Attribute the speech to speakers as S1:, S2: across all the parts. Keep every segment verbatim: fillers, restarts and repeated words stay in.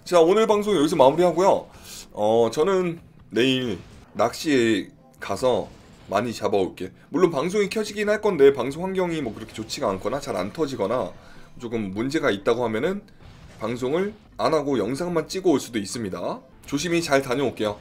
S1: 자, 오늘 방송 여기서 마무리하고요. 어 저는 내일 낚시에 가서 많이 잡아올게. 물론 방송이 켜지긴 할 건데 방송 환경이 뭐 그렇게 좋지가 않거나 잘 안 터지거나 조금 문제가 있다고 하면은 방송을 안 하고 영상만 찍어 올 수도 있습니다. 조심히 잘 다녀올게요.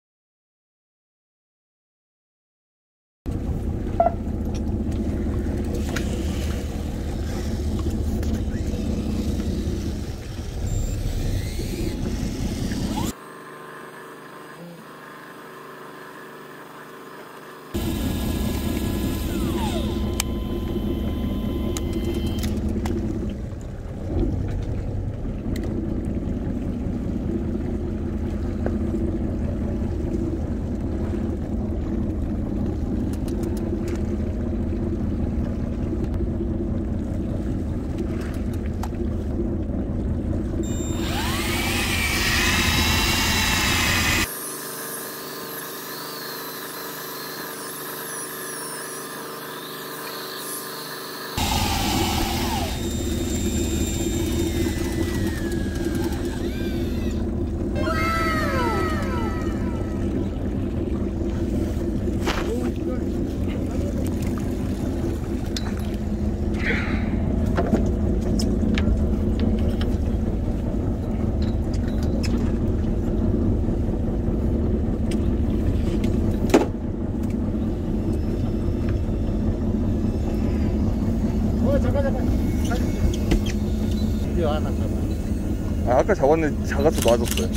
S1: 아, 아까 잡았는데 작아서 놔줬어요.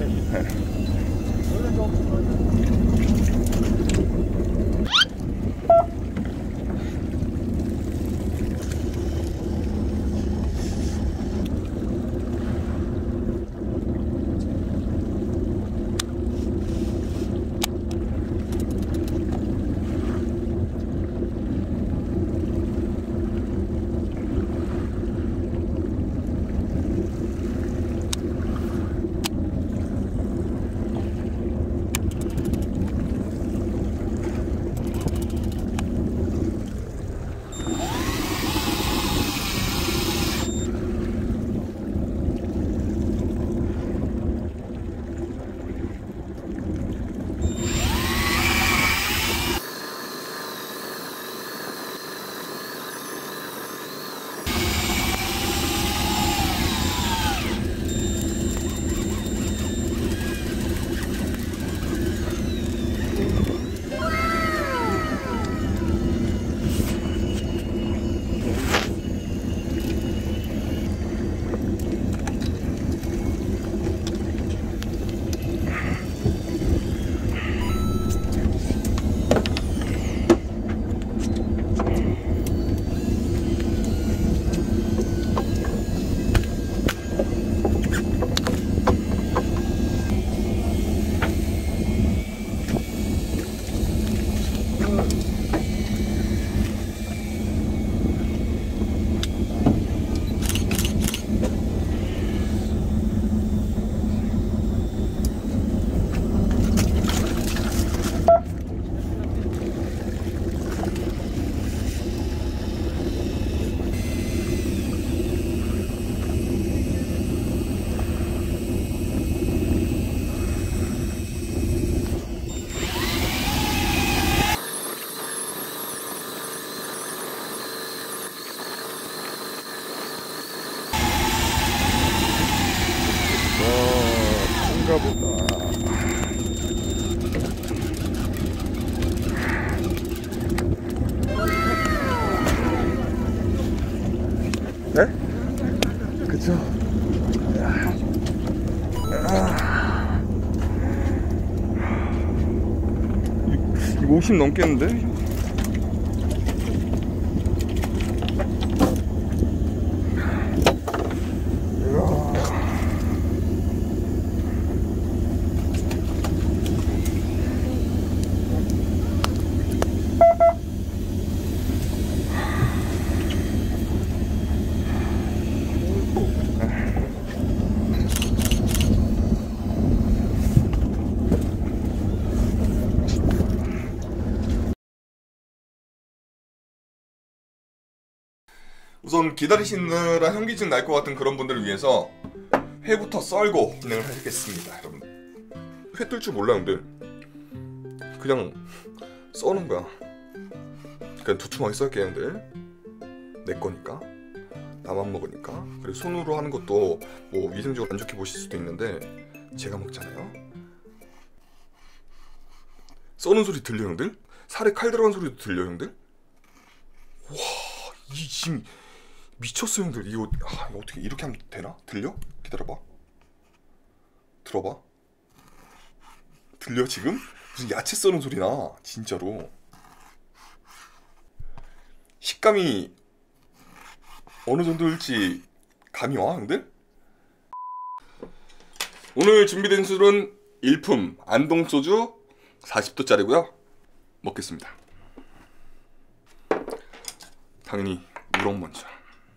S1: 보다. 네? 그쵸? 아, 이거 오십 넘겠는데? 우선 기다리시느라 현기증 날 것 같은 그런 분들을 위해서 회부터 썰고 진행을 하겠습니다, 여러분. 회 뜰 줄 몰라 형들. 그냥 써는 거야. 그냥 두툼하게 썰게 형들. 내 거니까. 나만 먹으니까. 그리고 손으로 하는 것도 뭐 위생적으로 안 좋게 보실 수도 있는데 제가 먹잖아요. 써는 소리 들려 형들? 살에 칼 들어간 소리도 들려 형들? 와, 이 지금 미쳤어 형들. 이거, 아, 이거 어떻게 이렇게 하면 되나? 들려? 기다려봐. 들어봐. 들려 지금? 무슨 야채 써는 소리 나. 진짜로. 식감이 어느 정도일지 감이 와 형들? 오늘 준비된 술은 일품 안동소주 사십 도짜리고요 먹겠습니다. 당연히 우럭 먼저.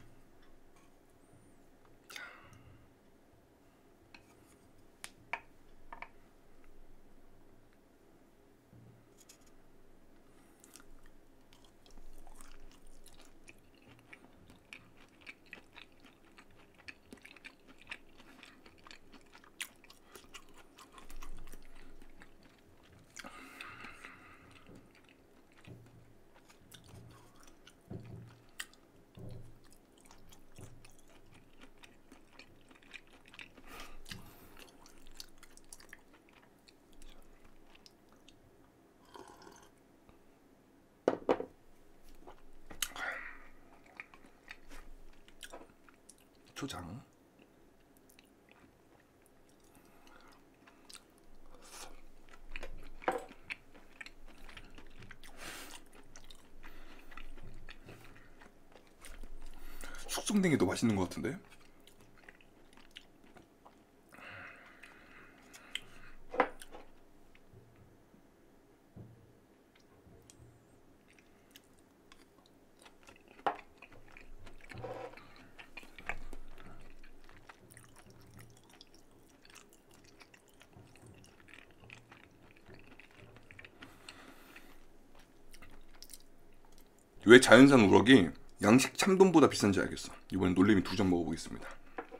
S1: 초장. 숙성된 게 더 맛있는 것 같은데? 왜 자연산 우럭이 양식 참돔보다 비싼지 알겠어. 이번엔 놀래미 두 점 먹어보겠습니다.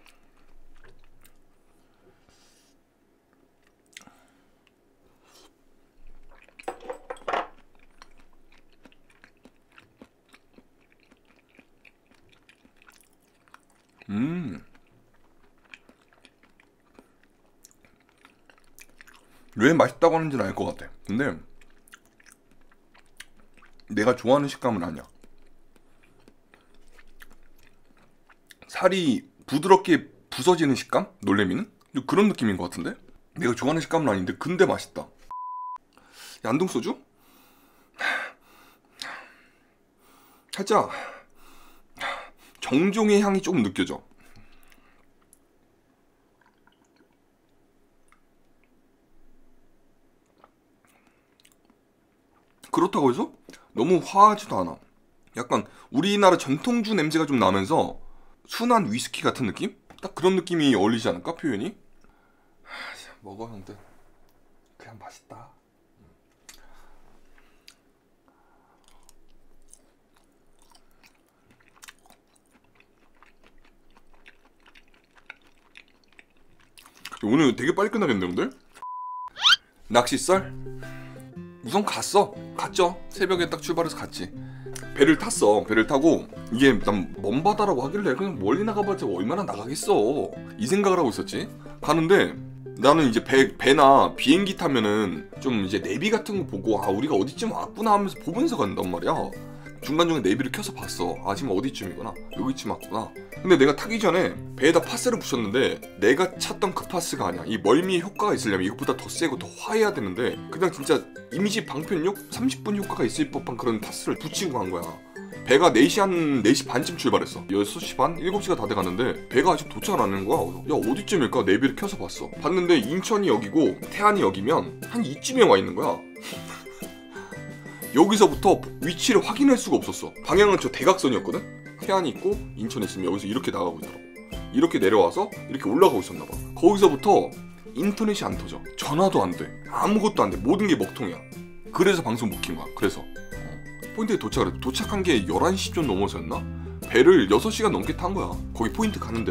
S1: 음. 왜 맛있다고 하는지는 알 것 같아. 근데 내가 좋아하는 식감은 아니야. 살이 부드럽게 부서지는 식감? 놀래미는? 그런 느낌인 것 같은데? 내가 좋아하는 식감은 아닌데 근데 맛있다. 안동소주? 살짝 정종의 향이 조금 느껴져. 그렇다고 해서 너무 화하지도 않아. 약간 우리나라 전통주 냄새가 좀 나면서 순한 위스키 같은 느낌? 딱 그런 느낌이 어울리지 않을까? 표현이? 먹어 형들. 그냥 맛있다. 오늘 되게 빨리 끝나겠네 형들? 낚시썰? 우선 갔어. 갔죠. 새벽에 딱 출발해서 갔지. 배를 탔어. 배를 타고 이게 난 먼 바다라고 하길래 그냥 멀리 나가봤자 얼마나 나가겠어 이 생각을 하고 있었지. 가는데 나는 이제 배, 배나 비행기 타면은 좀 이제 내비 같은 거 보고 아 우리가 어디쯤 왔구나 하면서 보면서 간단 말이야. 중간중간 내비를 켜서 봤어. 아 지금 어디쯤이구나. 여기쯤 왔구나. 근데 내가 타기 전에 배에다 파스를 붙였는데 내가 찾던 그 파스가 아니야. 이 멀미의 효과가 있으려면 이것보다 더 세고 더 화해야 되는데 그냥 진짜 이미지 방편용 삼십 분 효과가 있을 법한 그런 파스를 붙이고 간 거야. 배가 네 시 한 네 시 반쯤 출발했어. 여섯 시 반? 일곱 시가 다 돼가는데 배가 아직 도착을 안 하는 거야. 야 어디쯤일까? 내비를 켜서 봤어. 봤는데 인천이 여기고 태안이 여기면 한 이쯤에 와 있는 거야. 여기서부터 위치를 확인할 수가 없었어. 방향은 저 대각선이었거든? 태안이 있고 인천에 있으면 여기서 이렇게 나가고 있더라고. 이렇게 내려와서 이렇게 올라가고 있었나 봐. 거기서부터 인터넷이 안 터져. 전화도 안 돼. 아무것도 안 돼. 모든 게 먹통이야. 그래서 방송 못 킨 거야. 그래서 포인트에 도착을 했어. 도착한 게 열한 시 좀 넘어서였나? 배를 여섯 시간 넘게 탄 거야. 거기 포인트 가는 데만.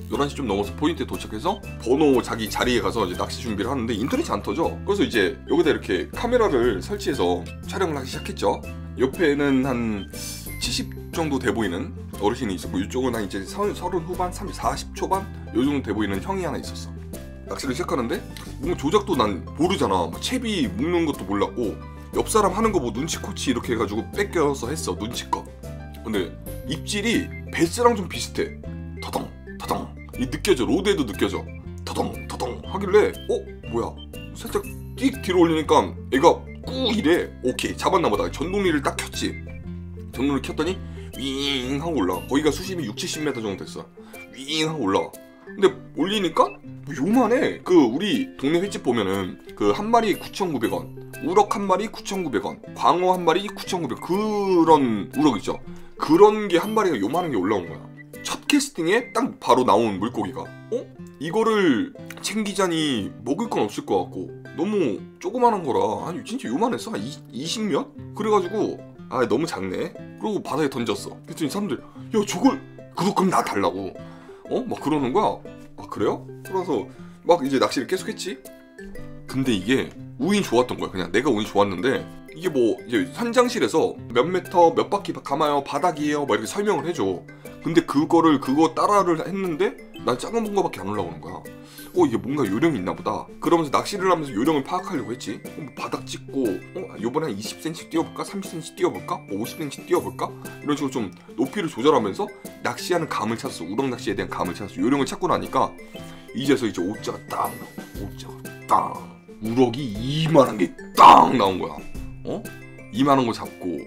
S1: 열한 시 좀 넘어서 포인트에 도착해서 번호 자기 자리에 가서 이제 낚시 준비를 하는데 인터넷이 안 터져. 그래서 이제 여기다 이렇게 카메라를 설치해서 촬영을 하기 시작했죠. 옆에는 한 칠십 정도 돼 보이는 어르신이 있었고, 이쪽은 한 이제 서른 후반, 삼십, 사십 초반 요 정도 돼 보이는 형이 하나 있었어. 낚시를 시작하는데 뭔가 조작도 난 모르잖아. 채비 묶는 것도 몰랐고, 옆 사람 하는 거 뭐 눈치코치 이렇게 해가지고 뺏겨서 했어, 눈치껏. 근데 입질이 베스랑 좀 비슷해. 터덩 터덩 이 느껴져. 로드에도 느껴져. 터덩 터덩 하길래 어? 뭐야? 살짝 띡 뒤로 올리니까 애가 꾸 이래. 오케이, 잡았나 보다. 전동리를 딱 켰지. 전동리를 켰더니 윙 하고 올라와. 거기가 수심이 육십, 칠십 미터 정도 됐어. 윙 하고 올라와. 근데 올리니까 요만해. 그 우리 동네 횟집 보면은 그 한 마리 구천구백 원, 우럭 한 마리 구천구백 원, 광어 한 마리 구천구백 원, 그런 우럭 있죠. 그런 게 한 마리가 요만한 게 올라온 거야. 첫 캐스팅에 딱 바로 나온 물고기가. 어? 이거를 챙기자니 먹을 건 없을 것 같고 너무 조그만한 거라. 아니 진짜 요만했어. 한 이십 몇? 그래가지고 아 너무 작네. 그리고 바다에 던졌어. 그랬더니 사람들 야 저걸 그거 그럼 나 달라고 어? 막 그러는 거야. 아 그래요? 그래서 막 이제 낚시를 계속했지. 근데 이게 운이 좋았던 거야. 그냥 내가 운이 좋았는데 이게 뭐 이제 현장실에서 몇 메터 몇 바퀴 감아요, 바닥이에요 막 이렇게 설명을 해줘. 근데 그거를 그거 따라를 했는데 난 작은 거밖에 안 올라오는 거야. 어 이게 뭔가 요령이 있나 보다. 그러면서 낚시를 하면서 요령을 파악하려고 했지. 어, 뭐 바닥 찍고 어 요번에 한 이십 센티미터 띄워볼까, 삼십 센티미터 띄워볼까, 뭐 오십 센티미터 띄워볼까, 이런 식으로 좀 높이를 조절하면서 낚시하는 감을 찾았어. 우럭 낚시에 대한 감을 찾았어. 요령을 찾고 나니까 이제서 이제 오자가 딱 오자가 딱 우럭이 이만한 게 딱 나온 거야. 어? 이만한 거 잡고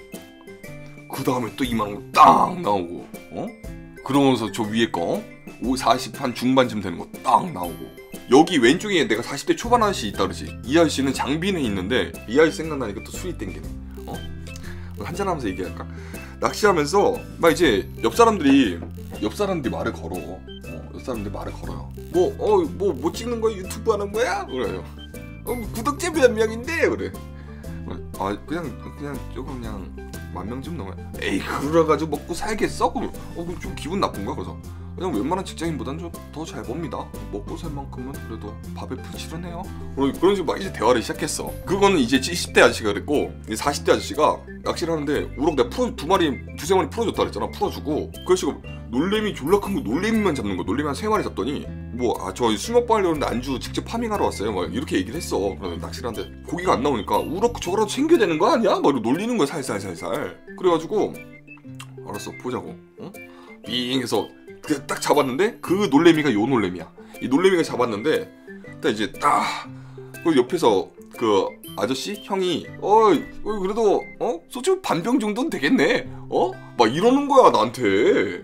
S1: 그 다음에 또 이만한 거 딱 나오고, 어? 그러면서 저 위에 거 사십 한 중반쯤 되는 거 딱 나오고, 여기 왼쪽에 내가 사십 대 초반 아저씨 있다 그러지. 이 아저씨는 장비는 있는데 이 아저씨 생각나니까 또 술이 땡기네. 어? 한잔하면서 얘기할까? 낚시하면서 막 이제 옆 사람들이 옆 사람들이 말을 걸어. 어, 옆 사람들이 말을 걸어요. 뭐 어 뭐 뭐 찍는 거야? 유튜브 하는 거야? 그래요. 어, 뭐 구독자 몇 명인데 그래. 아 그냥 그냥 조금 그냥 만 명 좀 넘어요. 에이 그래가지고 먹고 살겠어? 그럼 어 그럼 좀 기분 나쁜 거야. 그래서 그냥 웬만한 직장인보다는 좀 더 잘 법니다. 먹고 살 만큼은 그래도 밥에 부지런해요. 그런 그런 식으로 막 이제 대화를 시작했어. 그거는 이제 칠십 대 아저씨가 그랬고, 이제 사십 대 아저씨가 낚시를 하는데 우럭 내가 풀어 두 마리 두세 마리 풀어줬다 그랬잖아. 풀어주고 그 아저씨가 놀래미 졸라 큰 거 놀래미만 잡는 거. 놀래미 한 세 마리 잡더니 뭐 아 저 술 먹고 하려는데 안주 직접 파밍하러 왔어요. 막 이렇게 얘기를 했어. 그러면 낚시를 하는데 고기가 안 나오니까 우럭 저거라도 챙겨야 되는 거 아니야? 막 놀리는 거야 살살살살. 그래가지고 알았어 보자고. 어? 빙 해서 딱 잡았는데 그 놀래미가 요 놀래미야. 이 놀래미가 잡았는데 딱 이제 딱 그 옆에서 그 아저씨 형이 어, 어 그래도 어 소주 반병 정도는 되겠네. 어? 막 이러는 거야 나한테.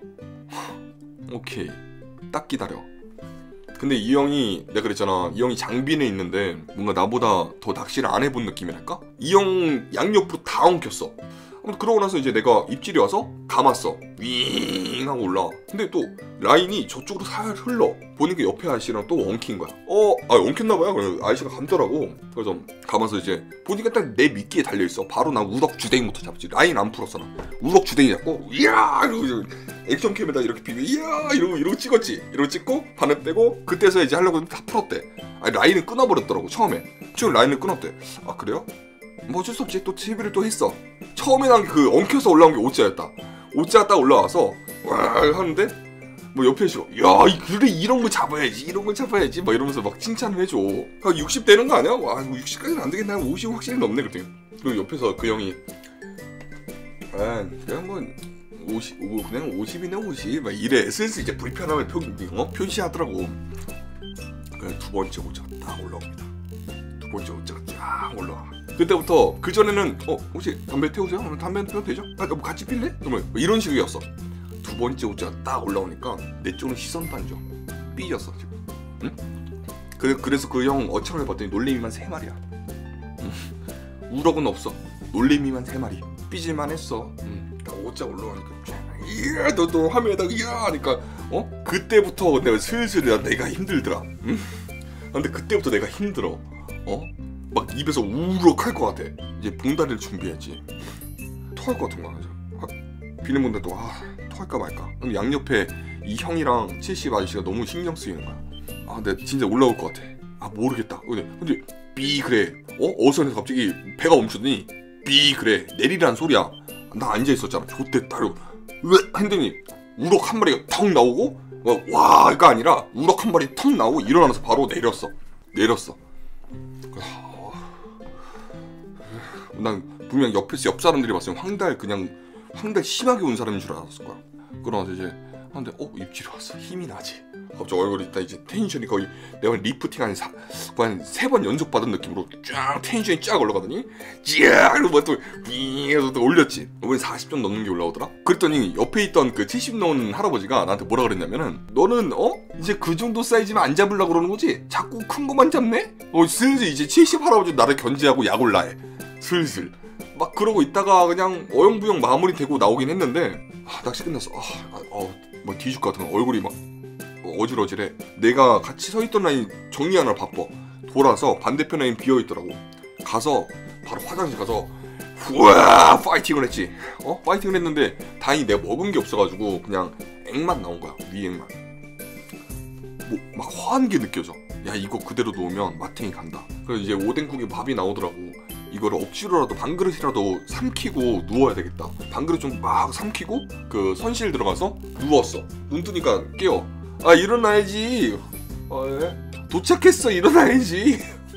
S1: 오케이 딱 기다려. 근데 이 형이 내가 그랬잖아. 이 형이 장비는 있는데 뭔가 나보다 더 낚시를 안 해본 느낌이랄까? 이 형 양옆으로 다 엉켰어. 그러고 나서 이제 내가 입질이 와서 감았어. 윙 하고 올라와. 근데 또 라인이 저쪽으로 살 흘러. 보니까 옆에 아저씨랑 또 엉킨 거야. 어? 아 엉켰나봐요. 그래서 아저씨가 감더라고. 그래서 감아서 이제 보니까 딱 내 미끼에 달려있어. 바로 나 우럭 주댕이부터 잡지. 라인 안 풀었어 나. 우럭 주댕이 잡고 이야 이러고 액션캠에다 이렇게 비고 이야 이러고 이러고 찍었지. 이러고 찍고 바늘 빼고 그때서 이제 하려고 했는데 다 풀었대. 아니 라인을 끊어버렸더라고 처음에. 처음 라인을 끊었대. 아 그래요? 뭐 어쩔 수 없지. 또 티비를 또 했어. 처음에 난 그 엉켜서 올라온 게 오자였다. 오자가 딱 올라와서 와 하는데 뭐 옆에 있어. 야 그래 이런 거 잡아야지 이런 거 잡아야지 막 이러면서 막 칭찬을 해줘. 한 육십 되는 거 아니야? 와 육십까지는 안 되겠네. 오십 확실히 넘네 그랬더니. 그리고 옆에서 그 형이 아 그냥 뭐 오십 그냥 오십이네 오십 막 이래. 슬슬 이제 불편함을 표, 어? 표시하더라고. 그래 두 번째 오자가 딱 올라옵니다. 두 번째 오자가 쫙 올라와. 그때부터 그 전에는 어 혹시 담배 태우세요? 그럼 담배 태워도 되죠? 아 뭐 같이 필래? 그러면 뭐 이런 식이었어. 두 번째 오자가 딱 올라오니까 내 쪽은 시선도 안 줘. 삐졌어 지금. 응? 그, 그래서 그 형 어처를 봤더니 놀래미만 세 마리야. 응? 우럭은 없어. 놀래미만 세 마리. 삐질만 했어. 응. 딱 오자 올라오니까 이야 너 너 화면에다가 이야 하니까 어? 그때부터 내가 슬슬 내가 힘들더라. 응? 근데 그때부터 내가 힘들어. 어? 막 입에서 우럭 할 것 같아. 이제 봉다리를 준비했지. 토할 것 같은 거야. 아, 비냉봉다리도 아 토할까 말까. 그럼 양옆에 이 형이랑 칠십 아저씨가 너무 신경 쓰이는 거야. 아 근데 진짜 올라올 것 같아. 아 모르겠다. 근데 근데 삐 그래. 어? 어선에서 갑자기 배가 멈추더니 삐 그래. 내리라는 소리야. 나 앉아있었잖아. 좋댔다. 이러고 왜? 했더니 우럭 한 마리가 턱 나오고 와가 아니라 우럭 한 마리 턱 나오고 일어나서 바로 내렸어. 내렸어. 난 분명 옆에서 옆 사람들이 봤으면 황달 그냥 황달 심하게 온 사람인 줄 알았을 거야. 그러면서 이제 하는데 어 입질이 왔어. 힘이 나지. 갑자기 얼굴이 딱 이제 텐션이 거의 내가 리프팅 한 세 번 연속 받은 느낌으로 쫙 텐션이 쫙 올라가더니 쫙 이러고 또 윙해서 또 올렸지. 이번에 사십 점 넘는 게 올라오더라. 그랬더니 옆에 있던 그 칠십 넘은 할아버지가 나한테 뭐라 그랬냐면은 너는 어? 이제 그 정도 사이즈면 안 잡으려고 그러는 거지? 자꾸 큰 거만 잡네? 어 슬슬 이제 칠십 할아버지 나를 견제하고 약 올라해. 슬슬 막 그러고 있다가 그냥 어영부영 마무리되고 나오긴 했는데 아, 낚시 끝났어. 아, 아, 어, 뭐 뒤질 것 같은 거. 얼굴이 막 어질어질해. 내가 같이 서 있던 라인 정리하느라 바빠. 돌아서 반대편 라인 비어 있더라고. 가서 바로 화장실 가서 후아 파이팅을 했지. 어? 파이팅을 했는데 다행히 내가 먹은 게 없어가지고 그냥 액만 나온 거야. 위액만. 뭐 막 화한 게 느껴져. 야 이거 그대로 놓으면 마탱이 간다. 그래서 이제 오뎅국에 밥이 나오더라고. 이거를 억지로라도 반그릇이라도 삼키고 누워야 되겠다. 반그릇 좀 막 삼키고 그 선실 들어가서 누웠어. 눈 뜨니까 깨워. 아 일어나야지. 아, 예? 도착했어. 일어나야지.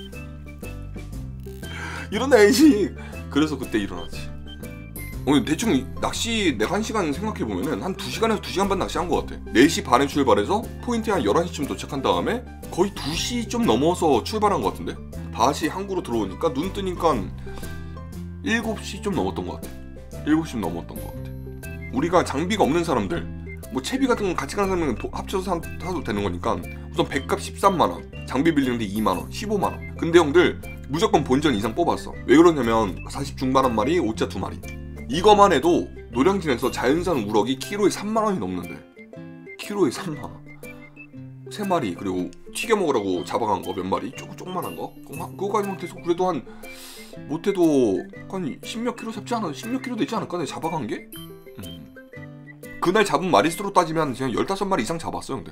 S1: 일어나야지. 그래서 그때 일어나지. 오늘 대충 낚시 내가 한 시간 생각해보면은 한 두 시간에서 두 시간 반 낚시한 것 같아. 네 시 반에 출발해서 포인트에 한 열한 시쯤 도착한 다음에 거의 두 시 좀 넘어서 출발한 것 같은데 다시 항구로 들어오니까 눈 뜨니까 일곱 시 좀 넘었던 것 같아. 일곱 시 좀 넘었던 것 같아. 우리가 장비가 없는 사람들 뭐 채비 같은 거 같이 가는 사람은 합쳐서 사, 사도 되는 거니까 우선 배값 십삼만 원, 장비 빌리는데 이만 원, 십오만 원. 근데 형들 무조건 본전 이상 뽑았어. 왜 그러냐면 사십 중반 한 마리, 오자 두 마리. 이거만 해도 노량진에서 자연산 우럭이 키로에 삼만 원이 넘는데 키로에 삼만 원. 세 마리 그리고 튀겨 먹으라고 잡아간 거 몇 마리 조금 조그만한 거 그거까지 못해서 그래도 한 못해도 한 십몇 킬로 잡지 않아? 십몇 킬로 되지 않을까? 내가 잡아간 게? 음. 그날 잡은 마리수로 따지면 그냥 열다섯 마리 이상 잡았어 형들.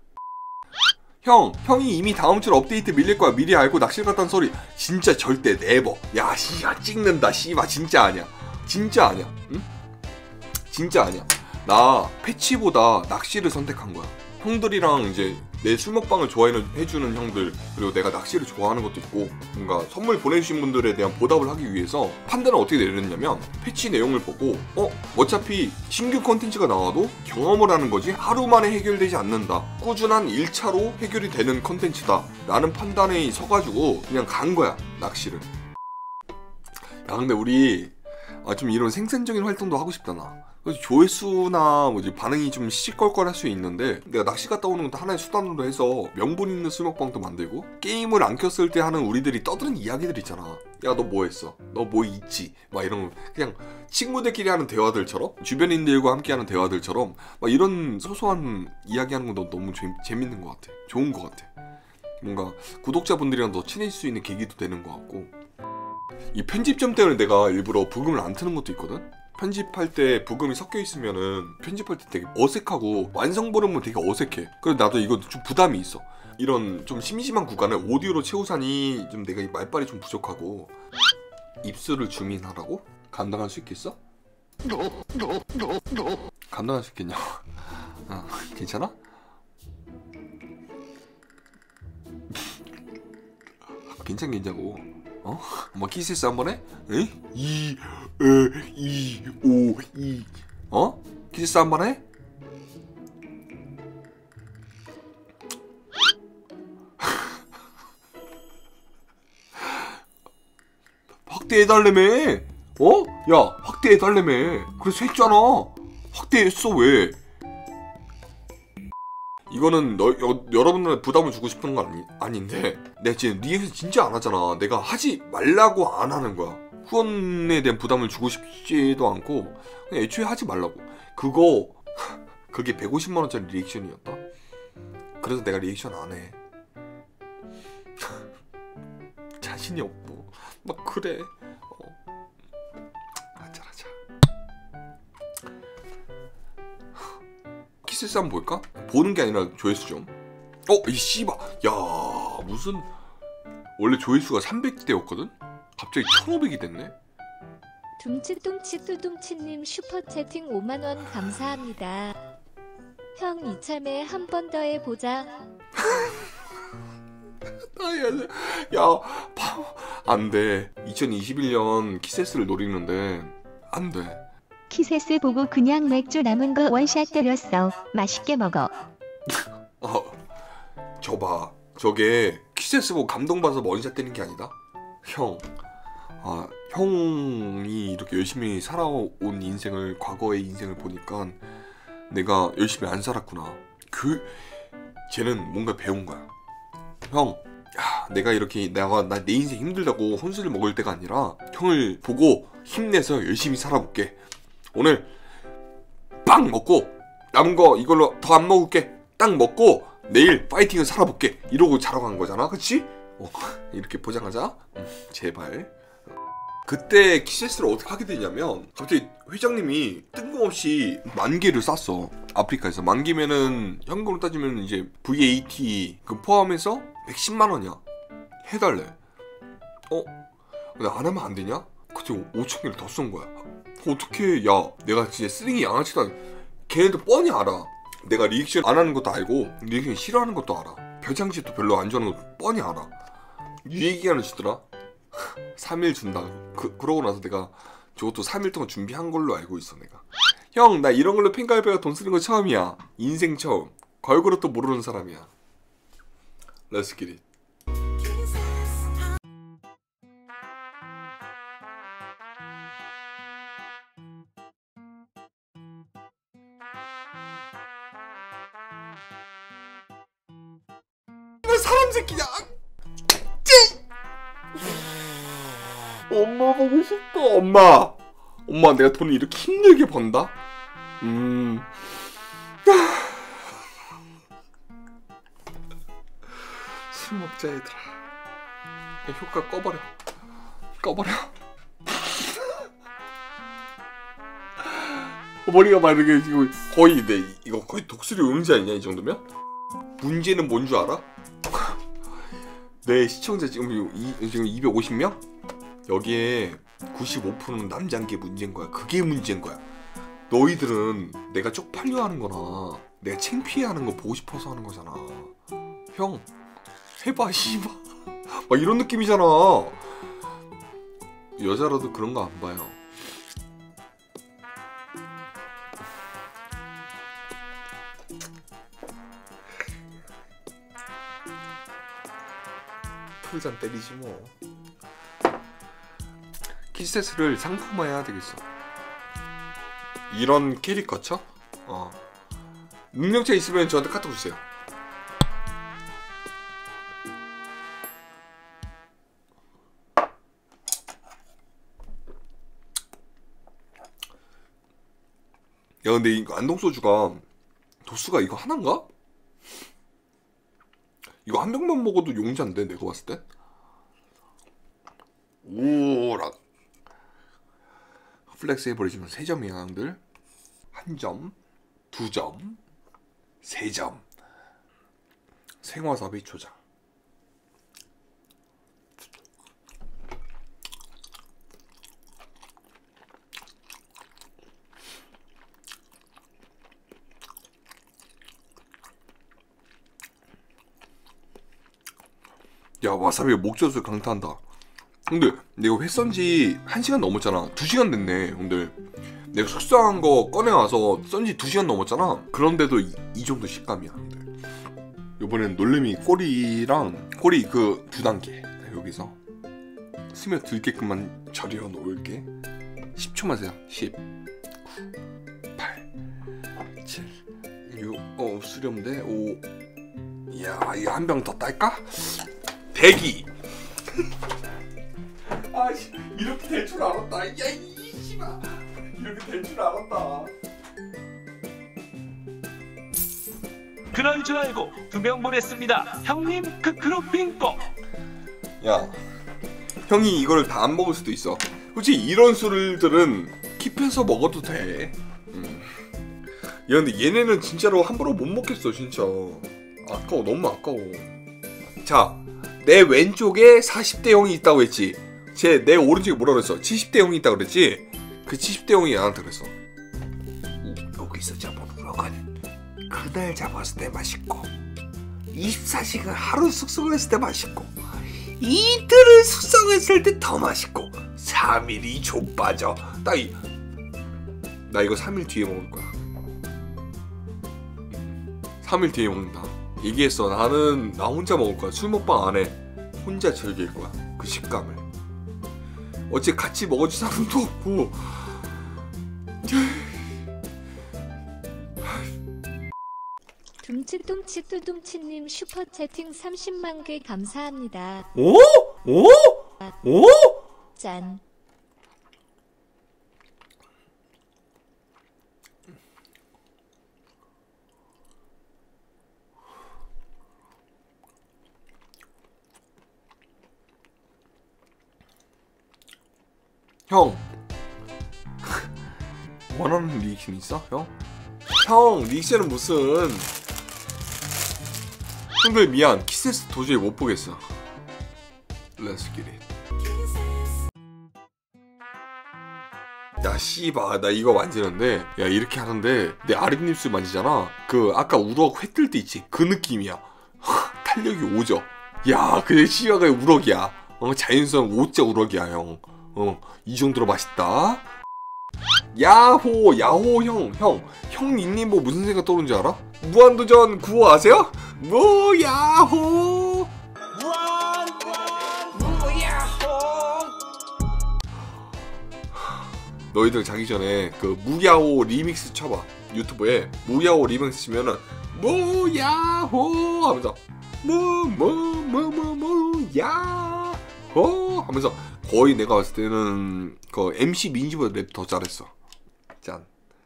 S1: 형! 형이 이미 다음 주 업데이트 밀릴 거야. 미리 알고 낚시를 갔다는 소리 진짜 절대 네버. 야 씨야 찍는다 씨발 진짜 아니야. 진짜 아니야. 응? 진짜 아니야. 나 패치보다 낚시를 선택한 거야. 형들이랑 이제 내 술 먹방을 좋아해주는 형들 그리고 내가 낚시를 좋아하는 것도 있고 뭔가 선물 보내주신 분들에 대한 보답을 하기 위해서 판단을 어떻게 내렸냐면 패치 내용을 보고 어? 어차피 신규 컨텐츠가 나와도 경험을 하는 거지 하루 만에 해결되지 않는다. 꾸준한 일 차로 해결이 되는 컨텐츠다 라는 판단에 서가지고 그냥 간 거야 낚시를. 야 근데 우리 아, 좀 이런 생산적인 활동도 하고 싶다 나. 그래서 조회수나 뭐지 반응이 좀 시시껄껄할 수 있는데 내가 낚시 갔다 오는 것도 하나의 수단으로 해서 명분 있는 술먹방도 만들고 게임을 안 켰을 때 하는 우리들이 떠드는 이야기들 있잖아. 야 너 뭐 했어? 너 뭐 있지? 막 이런 거 그냥 친구들끼리 하는 대화들처럼 주변인들과 함께 하는 대화들처럼 막 이런 소소한 이야기하는 거 너무 재, 재밌는 것 같아. 좋은 것 같아. 뭔가 구독자분들이랑 더 친해질 수 있는 계기도 되는 것 같고 이 편집점 때문에 내가 일부러 부금을 안 트는 것도 있거든? 편집할 때 부금이 섞여 있으면은 편집할 때 되게 어색하고 완성보려면 되게 어색해. 그래서 나도 이거 좀 부담이 있어. 이런 좀 심심한 구간을 오디오로 채우자니 좀 내가 말빨이 좀 부족하고 입술을 주민하라고? 감당할 수 있겠어? 감당할 수 있겠냐? 아, 괜찮아? 괜찮겠냐고. 어? 뭐 키스했어 한 번에? 에? 이, 에, 이, 오, 이. 어? 키스 한 번에? 확대해달라며. 어? 야 확대해달라며. 그래서 했잖아. 확대했어 왜? 이거는 너, 여, 여러분들한테 부담을 주고 싶은 건 아니, 아닌데 내가 지금 리액션 진짜 안 하잖아. 내가 하지 말라고 안 하는 거야. 후원에 대한 부담을 주고 싶지도 않고 그냥 애초에 하지 말라고. 그거 그게 백오십만 원짜리 리액션이었다? 그래서 내가 리액션 안 해. 자신이 없고 막 그래. 어. 하자 하자. 키세스 한번 볼까? 보는 게 아니라 조회수 좀. 어? 이 씨발 야 무슨 원래 조회수가 삼백대였거든? 갑자기 천오백이 됐네?
S2: 둠치둠치뚜둠치님 슈퍼채팅 오만 원 감사합니다. 형 이참에 한 번 더 해보자.
S1: 야, 안돼. 이천이십일 년 키세스를 노리는데 안돼.
S3: 키세스 보고 그냥 맥주 남은 거 원샷 때렸어. 맛있게 먹어.
S1: 어, 저봐. 저게 키세스 보고 감동받아서 원샷 때리는 게 아니다. 형, 아 형이 이렇게 열심히 살아온 인생을, 과거의 인생을 보니까 내가 열심히 안 살았구나. 그 쟤는 뭔가 배운 거야. 형, 야, 내가 이렇게 내가 나 내 인생 힘들다고 혼술을 먹을 때가 아니라 형을 보고 힘내서 열심히 살아볼게. 오늘 빵 먹고 남은 거 이걸로 더 안 먹을게. 딱 먹고 내일 파이팅을 살아볼게. 이러고 자러 간 거잖아, 그치? 어, 이렇게 포장하자. 음, 제발. 그때 키세스를 어떻게 하게 되냐면 갑자기 회장님이 뜬금없이 만 개를 쐈어. 아프리카에서. 만 개면은 현금으로 따지면 이제 브이에이티 그 포함해서 백십만 원이야. 해달래. 어? 근데 안 하면 안 되냐? 그때 오천 개를 더 쏜 거야. 어떡해. 야, 내가 진짜 쓰레기 양아치도 아니고 걔네도 뻔히 알아. 내가 리액션 안 하는 것도 알고 리액션 싫어하는 것도 알아. 표창집도 별로 안 좋아하는 것도 뻔히 알아. 이 얘기하는 주더라. 삼 일 준다. 그, 그러고 나서 내가 저것도 삼 일 동안 준비한 걸로 알고 있어. 내가 형, 나 이런 걸로 팬카이페가 돈 쓰는 거 처음이야. 인생 처음. 걸그룹도 모르는 사람이야. Let's get it. 사람 새끼야. 엄마 보고 싶다. 엄마, 엄마 내가 돈을 이렇게 힘들게 번다? 음. 술 먹자 얘들아. 효과 꺼버려. 꺼버려. 머리가 막 이렇게 이거 거의 내 이거 거의 독수리 응지 아니냐 이 정도면? 문제는 뭔 줄 알아? 내 시청자 지금 이, 지금 이백오십 명? 여기에 구십오 퍼센트는 남자인 게 문제인 거야. 그게 문제인 거야. 너희들은 내가 쪽팔려 하는 거나 내가 창피해 하는 거 보고 싶어서 하는 거잖아. 형, 해봐 씨발. 막 이런 느낌이잖아. 여자라도 그런 거 안 봐요. 풀잔 때리지 뭐. 키세스를 상품화해야 되겠어. 이런 캐릭터처? 어. 능력자 있으면 저한테 카톡 주세요. 야, 근데 이거 안동소주가 도수가 이거 하나인가? 이거 한 병만 먹어도 용자인데 내가 봤을 때. 오라. 플렉스 해버리시면 세 점이야 형들. 한 점, 두 점, 세 점. 생와사비 초장. 야, 와사비가 목젖을 강타한다. 형들, 내가 회 썬지 한 시간 넘었잖아. 두 시간 됐네 형들. 내가 숙성한 거 꺼내와서 썬지 두 시간 넘었잖아. 그런데도 이, 이 정도 식감이야 형들. 요번엔 놀래미 꼬리랑 꼬리 그 두 단계 여기서 스며들게끔만 절여 놓을게. 십 초만 세요. 십, 구, 팔, 칠, 육, 어 수렴돼. 오. 이야, 이거 한 병 더 딸까? 대기. 아씨, 이렇게 될 줄 알았다. 야, 이 씨발, 이렇게 될 줄 알았다.
S4: 그럴 줄 알고 두 명 보냈습니다. 형님 크크로 빙고.
S1: 야, 형이 이걸 다 안 먹을 수도 있어. 솔직히 이런 술들은 킵해서 먹어도 돼. 음. 근데 얘네는 진짜로 함부로 못 먹겠어 진짜. 아까워, 너무 아까워. 자, 내 왼쪽에 사십 대 형이 있다고 했지. 제 내 오른쪽에 뭐라 그랬어? 칠십 대 형이 있다고 그랬지. 그 칠십 대 형이 나한테 그랬어. 여기서 잡은 우럭은 그날 잡았을 때 맛있고 이십사 시간 하루 숙성했을 때 맛있고 이틀을 숙성했을 때 더 맛있고 삼 일이 좀 빠져. 나, 이, 나 이거 삼 일 뒤에 먹을 거야. 삼 일 뒤에 먹는다. 얘기했어. 나는 나 혼자 먹을 거야. 술 먹방 안 해. 혼자 즐길 거야. 그 식감을. 어째 같이 먹어줄 사람도 없고.
S2: 둠칫둠칫 두둠칫님 슈퍼채팅 삼십만 개 감사합니다.
S1: 오? 오? 오?
S2: 짠.
S1: 형 원하는 리액션 있어? 형? 형 리액션은 무슨. 형들 미안. 키세스 도저히 못 보겠어. Let's get it. 야 씨바 나 이거 만지는데 야 이렇게 하는데 내 아랫입술 만지잖아. 그 아까 우럭 회 뜰 때 있지 그 느낌이야. 탄력이 오죠. 야 그게 씨바가 우럭이야. 어 자연스러운 오자 우럭이야 형. 어 이 정도로 맛있다. 야호 야호 형 형 형 닉네임 뭐 무슨 생각 떠오른지 알아? 무한도전 구호 아세요? 무야호 무한 무야호. 너희들 자기 전에 그 무야호 리믹스 쳐봐. 유튜브에 무야호 리믹스 치면은 무야호 하면서 무무무무무야호 하면서 거의 내가 봤을 때는 그 엠씨 민지보다 랩 더 잘했어. 짠.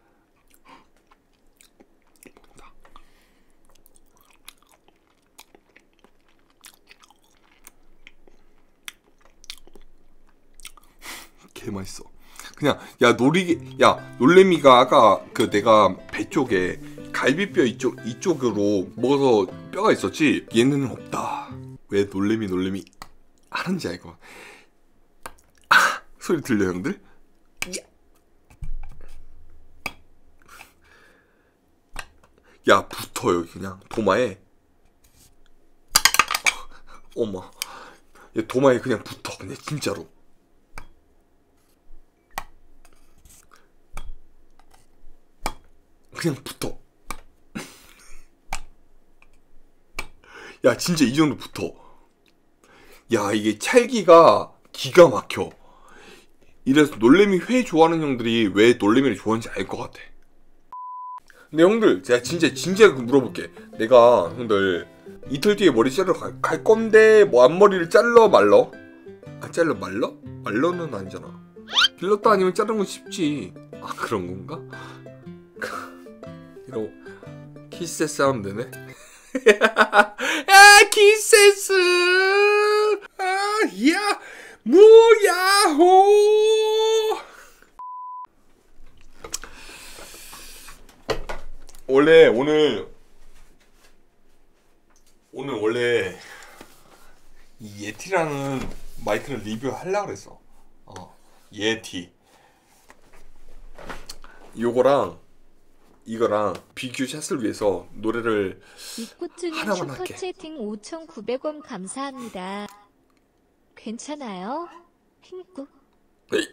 S1: 개 맛있어. 그냥 야 놀이기 야 놀래미가 아까 그 내가 배 쪽에 갈비뼈 이쪽 이쪽으로 먹어서 뼈가 있었지. 얘는 없다. 왜 놀래미 놀래미 하는지 알고. 아 소리 들려 형들? 야 붙어요 그냥 도마에. 어머 야 도마에 그냥 붙어 그냥 진짜로. 그냥 붙어. 야 진짜 이 정도 붙어. 야 이게 찰기가 기가 막혀. 이래서 놀래미 회 좋아하는 형들이 왜 놀래미를 좋아하는지 알 것 같아. 근데 형들 제가 진짜 진지하게 물어볼게. 내가 형들 이틀 뒤에 머리 자르러 갈, 갈 건데 뭐 앞머리를 잘러 말러? 아 잘러 말러? 말러는 아니잖아. 길렀다 아니면 자르는 건 쉽지. 아 그런 건가? 이러고 키세스 하면 되네. 아 키세스 아야 무야호. 원래 오늘 오늘 원래 이 예티라는 마이크를 리뷰하려고 그랬어. 어 예티 요거랑 이거랑 비교샷을 위해서 노래를
S2: 이코트님
S1: 하나만 할게.
S2: 슈퍼채팅 오천구백 원 감사합니다. 괜찮아요? 핑구?
S1: 에이.